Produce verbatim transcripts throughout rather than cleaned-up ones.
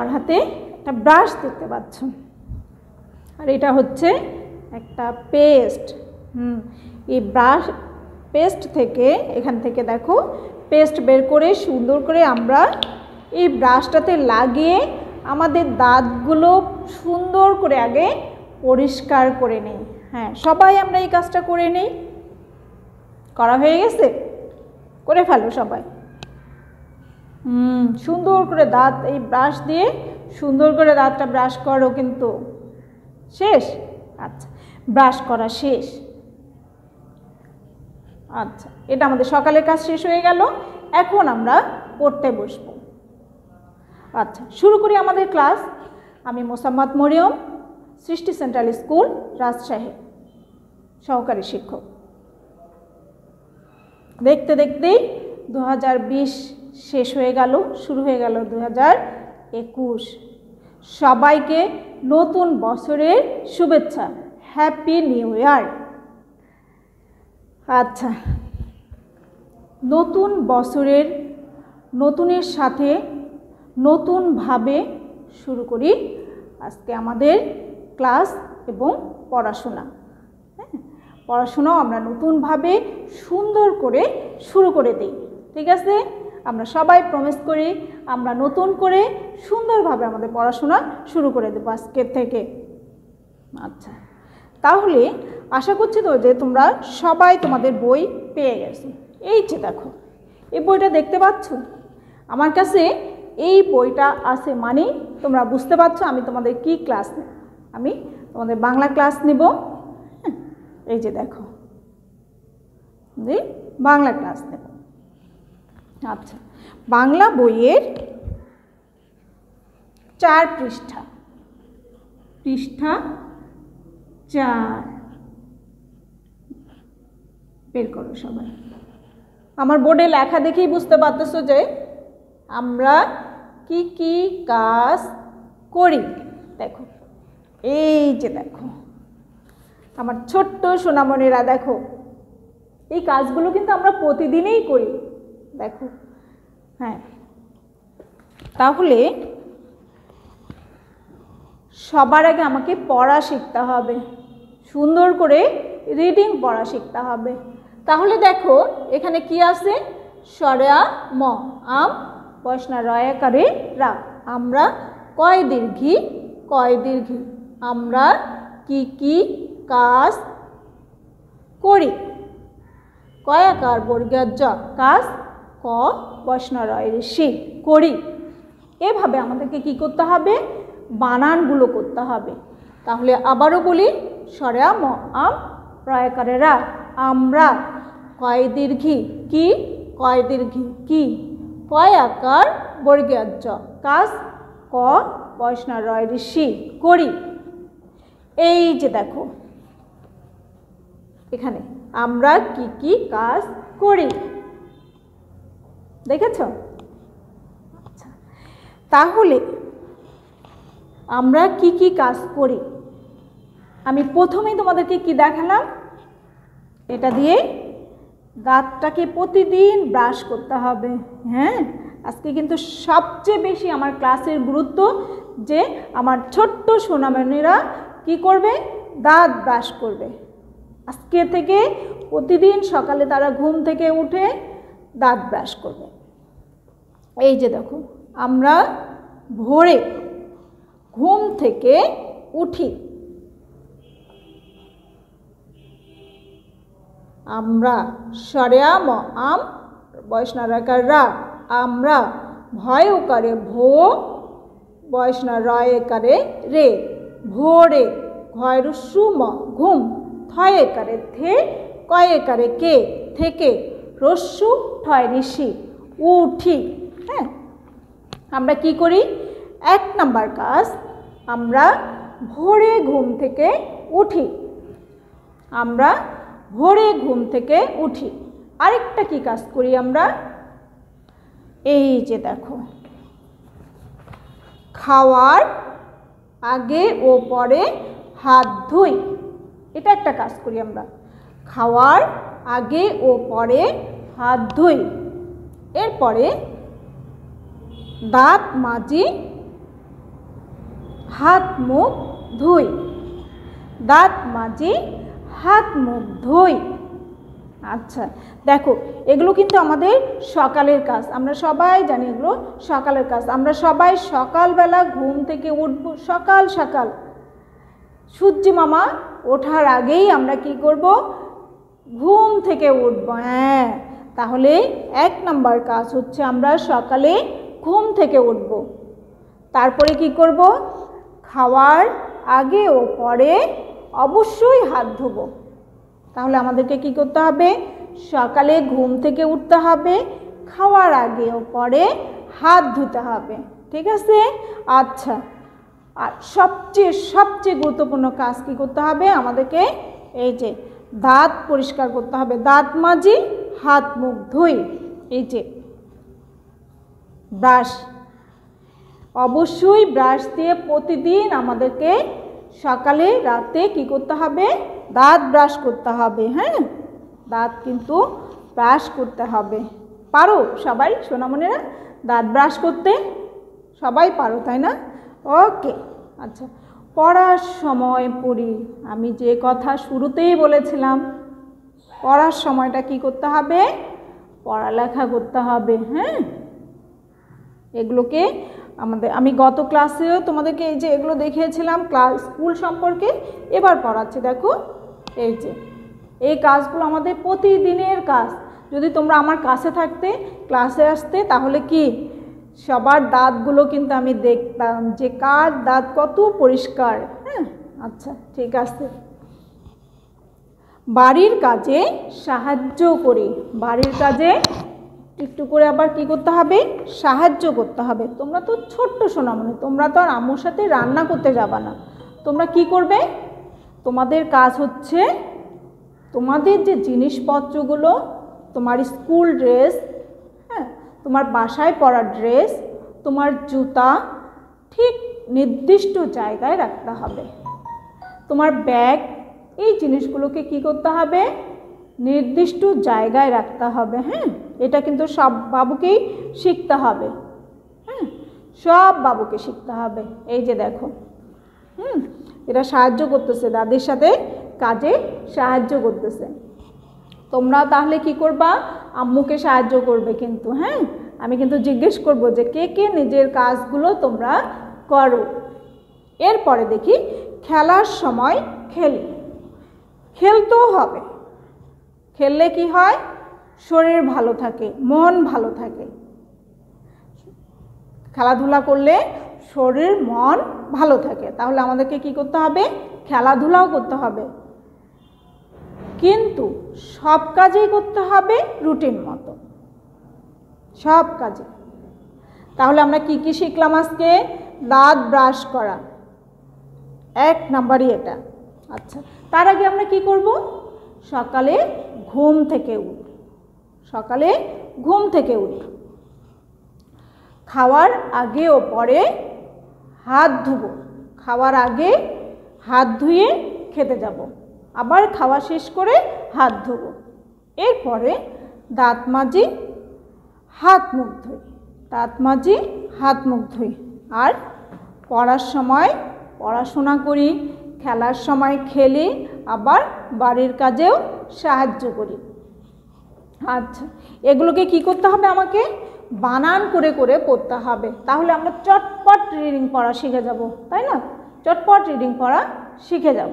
আমার হাতে একটা ব্রাশ দেখতে পাচ্ছ, আর এটা হচ্ছে একটা পেস্ট। হুম এই ব্রাশ পেস্ট থেকে এখান থেকে দেখো পেস্ট বের করে সুন্দর করে আমরা এই ব্রাশটাতে লাগিয়ে আমাদের দাঁতগুলো সুন্দর করে আগে পরিষ্কার করে নেই। হ্যাঁ সবাই আমরা এই কাজটা করে নেই। করা হয়ে গেছে? করে ফেলো সবাই। হুম সুন্দর করে দাঁত এই ব্রাশ দিয়ে সুন্দর করে দাঁতটা ব্রাশ করো। কিন্তু শেষ? আচ্ছা ব্রাশ করা শেষ। আচ্ছা এটা আমাদের সকালের কাজ শেষ হয়ে গেল। এখন আমরা পড়তে বসবো। আচ্ছা শুরু করি আমাদের ক্লাস। আমি মোসাম্মদ মরিয়ম, সৃষ্টি সেন্ট্রাল স্কুল রাজশাহী, সহকারী শিক্ষক। দেখতে দেখতেই দু হাজার বিশ শেষ হয়ে গেল, শুরু হয়ে গেল দু হাজার একুশ। সবাইকে নতুন বছরের শুভেচ্ছা, হ্যাপি নিউ ইয়ার। আচ্ছা নতুন বছরের নতুনের সাথে নতুনভাবে শুরু করি আজকে আমাদের ক্লাস এবং পড়াশোনা। হ্যাঁ পড়াশোনাও আমরা নতুনভাবে সুন্দর করে শুরু করে দিই। ঠিক আছে? আমরা সবাই প্রমিস করি আমরা নতুন করে সুন্দরভাবে আমাদের পড়াশোনা শুরু করে দেবো আজকের থেকে। আচ্ছা তাহলে আশা করছি তো যে তোমরা সবাই তোমাদের বই পেয়ে গেছো। এই যে দেখো এই বইটা দেখতে পাচ্ছ আমার কাছে। এই বইটা আছে মানে তোমরা বুঝতে পারছো আমি তোমাদের কি ক্লাস নেব। আমি তোমাদের বাংলা ক্লাস নেব। এই যে দেখো বাংলা ক্লাস নেব। আচ্ছা বাংলা বইয়ের চার পৃষ্ঠা, পৃষ্ঠা চার বের করো সবাই। আমার বোর্ডে লেখা দেখেই বুঝতে পারতেছো যে আমরা কি কি কাজ করি। দেখো এই যে দেখো আমার ছোট্ট সোনামণিরা দেখো এই কাজগুলো কিন্তু আমরা প্রতিদিনই করি। দেখো হ্যাঁ তাহলে সবার আগে আমাকে পড়া শিখতে হবে, সুন্দর করে রিডিং পড়া শিখতে হবে। তাহলে দেখো এখানে কি আছে? সরেয়া ম আম বয়সনা রয়াকারে রা। আমরা কয় দীর্ঘি কয় দীর্ঘি আমরা কি কি কাজ করি। কয়াকার বর্গের জ কাজ ক বয়সনা রয়ের সি করি। এভাবে আমাদেরকে কি করতে হবে? বানানগুলো করতে হবে। তাহলে আবারও বলি সরেয়া ম আম রয়াকারে রা আমরা কয় দীর্ঘি কি কয় দীর্ঘি কি কয় আকার বর্গের জ কাজ ক বয়সনা রয় ঋষি করি। এই যে দেখো এখানে আমরা কি কি কাজ করি দেখেছ? আচ্ছা তাহলে আমরা কি কি কাজ করি আমি প্রথমেই তোমাদেরকে কি দেখালাম? এটা দিয়ে দাঁতটাকে প্রতিদিন ব্রাশ করতে হবে। হ্যাঁ আজকে কিন্তু সবচেয়ে বেশি আমার ক্লাসের গুরুত্ব যে আমার ছোট্ট সোনামণিরা কি করবে? দাঁত ব্রাশ করবে। আজকে থেকে প্রতিদিন সকালে তারা ঘুম থেকে উঠে দাঁত ব্রাশ করবে। এই যে দেখো আমরা ভোরে ঘুম থেকে উঠি, আমরা সরেয়া ম আম বয়সনা রাকার রা আমরা ভয় করে ভো বয়সনা রয়ে করে রে ভোরে ঘয়ের সুম ঘুম থয়ে করে থে কয়ে করে কে থেকে রস্যু ঠয় ঋষি উঠি। হ্যাঁ আমরা কি করি? এক নাম্বার কাজ আমরা ভোরে ঘুম থেকে উঠি। আমরা ভোরে ঘুম থেকে উঠি। আরেকটা কি কাজ করি আমরা? এই যে দেখো খাওয়ার আগে ও পরে হাত ধুই। এটা একটা কাজ করি আমরা, খাওয়ার আগে ও পরে হাত ধুই। এরপরে দাঁত মাজি হাত মুখ ধুই, দাঁত মাজি, হাত মুখ ধুই। আচ্ছা দেখো, এগুলো কিন্তু আমাদের সকালের কাজ, আমরা সবাই জানি এগুলো সকালের কাজ। আমরা সবাই সকালবেলা ঘুম থেকে উঠব, সকাল সকাল সূর্য মামা ওঠার আগেই আমরা কি করব, ঘুম থেকে উঠব। হ্যাঁ, তাহলে এক নাম্বার কাজ হচ্ছে আমরা সকালে ঘুম থেকে উঠব। তারপরে কি করব, খাওয়ার আগে ও পরে অবশ্যই হাত ধোব। তাহলে আমাদেরকে কি করতে হবে, সকালে ঘুম থেকে উঠতে হবে, খাওয়ার আগে ও পরে হাত ধুতে হবে। ঠিক আছে? আচ্ছা, আর সবচেয়ে সবচেয়ে গুরুত্বপূর্ণ কাজ কি করতে হবে আমাদেরকে, এই যে দাঁত পরিষ্কার করতে হবে, দাঁত মাজি, হাত মুখ ধুই। এই যে ব্রাশ, অবশ্যই ব্রাশ দিয়ে প্রতিদিন আমাদেরকে সকালে রাতে কি করতে হবে, দাঁত ব্রাশ করতে হবে। হ্যাঁ, দাঁত কিন্তু ব্রাশ করতে হবে। পারো সবাই সোনামণিরা দাঁত ব্রাশ করতে? সবাই পারো, তাই না? ওকে, আচ্ছা, পড়ার সময় পড়ি। আমি যে কথা শুরুতেই বলেছিলাম, পড়ার সময়টা কি করতে হবে, পড়ালেখা করতে হবে। হ্যাঁ, এগুলোকে আমাদের, আমি গত ক্লাসেও তোমাদেরকে এই যে এগুলো দেখিয়েছিলাম ক্লাস স্কুল সম্পর্কে, এবার পড়াচ্ছি। দেখো এই যে এই কাজগুলো আমাদের প্রতিদিনের কাজ। যদি তোমরা আমার কাছে থাকতে, ক্লাসে আসতে, তাহলে কি সবার দাঁতগুলো কিন্তু আমি দেখতাম যে কার দাঁত কত পরিষ্কার। হ্যাঁ, আচ্ছা ঠিক আছে। বাড়ির কাজে সাহায্য করি, বাড়ির কাজে একটু করে আবার কি করতে হবে, সাহায্য করতে হবে। তোমরা তো ছোট্ট সোনামণি, তোমরা তো আর আম্মুর সাথে রান্না করতে যাবা না। তোমরা কি করবে, তোমাদের কাজ হচ্ছে তোমাদের যে জিনিসপত্রগুলো, তোমার স্কুল ড্রেস, হ্যাঁ, তোমার বাসায় পরার ড্রেস, তোমার জুতা ঠিক নির্দিষ্ট জায়গায় রাখতে হবে। তোমার ব্যাগ, এই জিনিসগুলোকে কি করতে হবে, নির্দিষ্ট জায়গায় রাখতে হবে। হ্যাঁ, এটা কিন্তু সব বাবুকেই শিখতে হবে। হ্যাঁ, সব বাবুকে শিখতে হবে। এই যে দেখো, হুম, এটা সাহায্য করতেছে, দাদির সাথে কাজে সাহায্য করতেছে। তোমরা তাহলে কি করবা, আম্মুকে সাহায্য করবে কিন্তু। হ্যাঁ, আমি কিন্তু জিজ্ঞেস করব যে কে কে নিজের কাজগুলো তোমরা করো। এরপরে দেখি, খেলার সময় খেলি। খেলতেও হবে, খেললে কি হয়, শরীর ভালো থাকে, মন ভালো থাকে। খেলাধুলা করলে শরীর মন ভালো থাকে। তাহলে আমাদেরকে কি করতে হবে, খেলাধুলাও করতে হবে, কিন্তু সব কাজেই করতে হবে রুটিন মতো, সব কাজে। তাহলে আমরা কি কি শিখলাম আজকে, দাঁত ব্রাশ করা এক নাম্বারই এটা। আচ্ছা, তার আগে আমরা কি করব, সকালে ঘুম থেকে উঠ, সকালে ঘুম থেকে উঠ, খাওয়ার আগে ও পরে হাত ধুবো, খাওয়ার আগে হাত ধুয়ে খেতে যাব, আবার খাওয়া শেষ করে হাত ধুবো, এরপরে দাঁত মাজি, হাত মুখ ধুই, দাঁত মাজি, হাত মুখ ধুই। আর পড়ার সময় পড়াশোনা করি, খেলার সময় খেলি, আবার বাড়ির কাজেও সাহায্য করি। আচ্ছা, এগুলোকে কি করতে হবে, আমাকে বানান করে করে পড়তে হবে। তাহলে আমরা চটপট রিডিং পড়া শিখে যাব, তাই না? চটপট রিডিং পড়া শিখে যাব।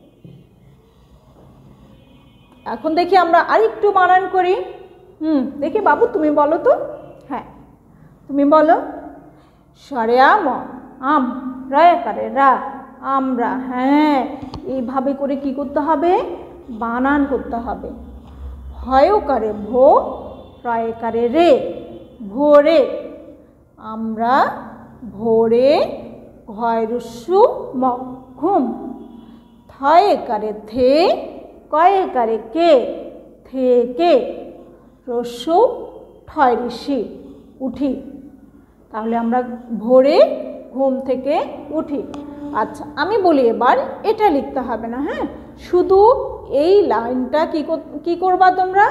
এখন দেখি আমরা আরেকটু বানান করি। হুম, দেখি বাবু তুমি বলো তো। হ্যাঁ, তুমি বলো। স্বরে আম, আম, রয়াকারে রা, আমরা। হ্যাঁ, এইভাবে করে কি করতে হবে, বানান করতে হবে। হয়কারে ভো, রয়কারে রে, ভোরে, আমরা ভোরে, ঘয়রস্যু ম, ঘুম। থয়কারে থে, কয়কারে কে, থেকে, রস্যু ঠয় ঋষি, উঠি। তাহলে আমরা ভোরে ঘুম থেকে উঠি। আচ্ছা, আমি বলি এবার এটা লিখতে হবে না। হ্যাঁ, শুধু এই লাইনটা কি কি করবা তোমরা,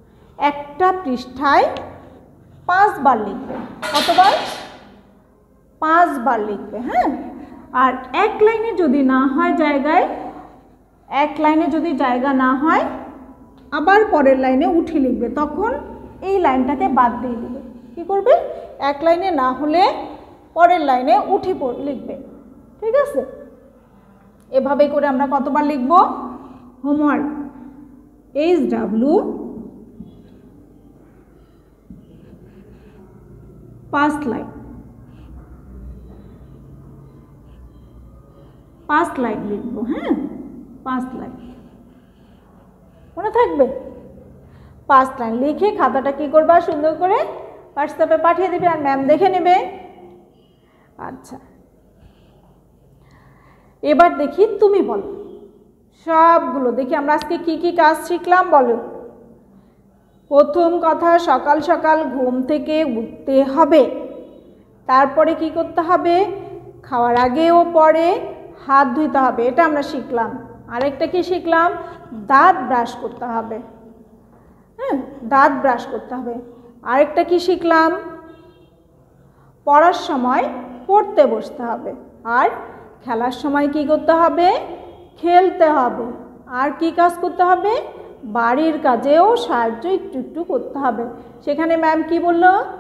একটা পৃষ্ঠায় পাঁচবার লিখবে। কতবার? পাঁচবার লিখবে। হ্যাঁ, আর এক লাইনে যদি না হয় জায়গায়, এক লাইনে যদি জায়গা না হয় আবার পরের লাইনে উঠে লিখবে, তখন এই লাইনটাকে বাদ দিয়ে দিবে। কী করবে? এক লাইনে না হলে পরের লাইনে উঠে লিখবে। ঠিক আছে, এভাবে করে আমরা কতবার লিখব? হোমওয়ার্ক এইচ ডাব্লু পাঁচ লাইন, পাঁচ লাইন লিখবো। হ্যাঁ, পাঁচ লাইন মনে থাকবে? পাঁচ লাইন লিখে খাতাটা কি করবা? সুন্দর করে হোয়াটসঅ্যাপে পাঠিয়ে দেবে, আর ম্যাম দেখে নেবে। আচ্ছা, এবার দেখি তুমি বলো সবগুলো। দেখি আমরা আজকে কি কি কাজ শিখলাম বলো। প্রথম কথা, সকাল সকাল ঘুম থেকে উঠতে হবে। তারপরে কি করতে হবে? খাওয়ার আগে ও পরে হাত ধুতে হবে, এটা আমরা শিখলাম। আরেকটা কি শিখলাম? দাঁত ব্রাশ করতে হবে। হ্যাঁ, দাঁত ব্রাশ করতে হবে। আরেকটা কি শিখলাম? পড়ার সময় পড়তে বসতে হবে, আর খেলার সময় কি করতে হবে? খেলতে হবে। আর কি কাজ করতে হবে? বাড়ির কাজেও সাহায্য একটু একটু করতে হবে। সেখানে ম্যাম কি বলল?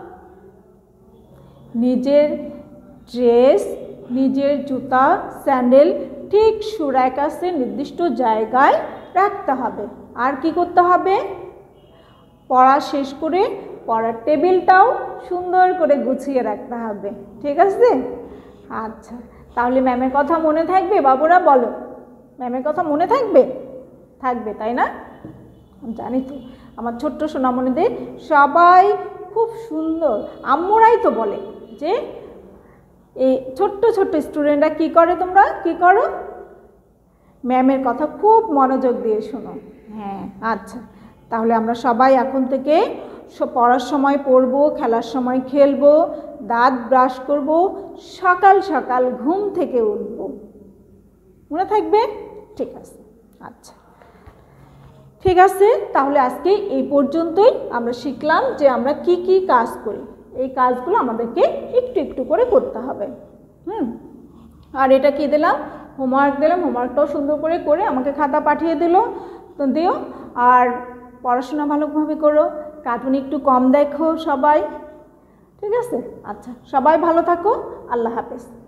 নিজের ড্রেস, নিজের জুতা, স্যান্ডেল ঠিক সুরায় কাছে নির্দিষ্ট জায়গায় রাখতে হবে। আর কি করতে হবে? পড়া শেষ করে পড়ার টেবিলটাও সুন্দর করে গুছিয়ে রাখতে হবে। ঠিক আছে? আচ্ছা, তাহলে ম্যামের কথা মনে থাকবে? বাবুরা বলো, ম্যামের কথা মনে থাকবে? থাকবে, তাই না? জানি তো, আমার ছোট্ট সোনামণিদের সবাই খুব সুন্দর। আম্মুরাই তো বলে যে এই ছোট্ট ছোট্ট স্টুডেন্টরা কি করে, তোমরা কি করো? ম্যামের কথা খুব মনোযোগ দিয়ে শোনো। হ্যাঁ, আচ্ছা, তাহলে আমরা সবাই এখন থেকে পড়ার সময় পড়বো, খেলার সময় খেলবো, দাঁত ব্রাশ করব, সকাল সকাল ঘুম থেকে উঠব। মনে থাকবে? ঠিক আছে। আচ্ছা, ঠিক আছে, তাহলে আজকে এই পর্যন্তই। আমরা শিখলাম যে আমরা কি কি কাজ করি, এই কাজগুলো আমাদেরকে একটু একটু করে করতে হবে। হুম, আর এটা কি দিলাম? হোমওয়ার্ক দিলাম। হোমওয়ার্কটাও সুন্দর করে করে আমাকে খাতা পাঠিয়ে দিল তো দিও। আর পড়াশোনা ভালোভাবে করো, কার্টুন একটু কম দেখো সবাই। ঠিক আছে? আচ্ছা, সবাই ভালো থাকো। আল্লাহ হাফেজ।